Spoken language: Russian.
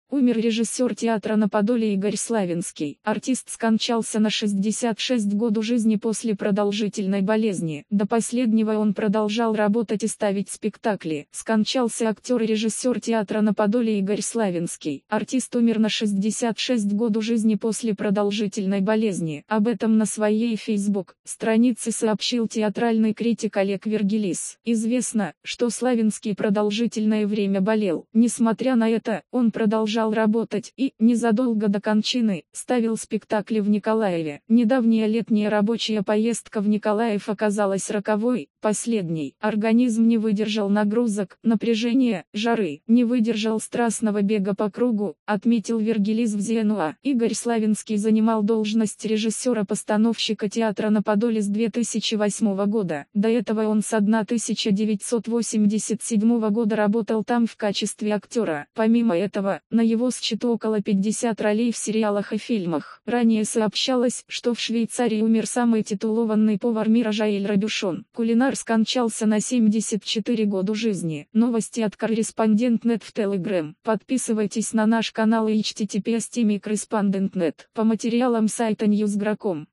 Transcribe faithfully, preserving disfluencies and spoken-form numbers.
Умер режиссер театра на Подоле Игорь Славинский. Артист скончался на шестьдесят шесть году жизни после продолжительной болезни. До последнего он продолжал работать и ставить спектакли. Скончался актер и режиссер театра на Подоле Игорь Славинский. Артист умер на шестьдесят шесть году жизни после продолжительной болезни. Об этом на своей Facebook странице сообщил театральный критик Олег Вергилис. Известно, что Славинский продолжительное время болел. Несмотря на это, он продолжал работать и, незадолго до кончины, ставил спектакли в Николаеве. Недавняя летняя рабочая поездка в Николаев оказалась роковой, последней. Организм не выдержал нагрузок, напряжения, жары, не выдержал страстного бега по кругу, отметил Вергилис в Зенуа. Игорь Славинский занимал должность режиссера-постановщика театра на Подоле с две тысячи восьмого года. До этого он с тысяча девятьсот восемьдесят седьмого года работал там в качестве актера. Помимо этого, на его счету около пятидесяти ролей в сериалах и фильмах. Ранее сообщалось, что в Швейцарии умер самый титулованный повар мира Жаэль Робюшон. Кулинар скончался на семьдесят четыре года жизни. Новости от Корреспондент точка нет в Telegram. Подписывайтесь на наш канал и эйч ти ти пи эс точка корреспондент точка нет. По материалам сайта ньюс точка гра точка ком.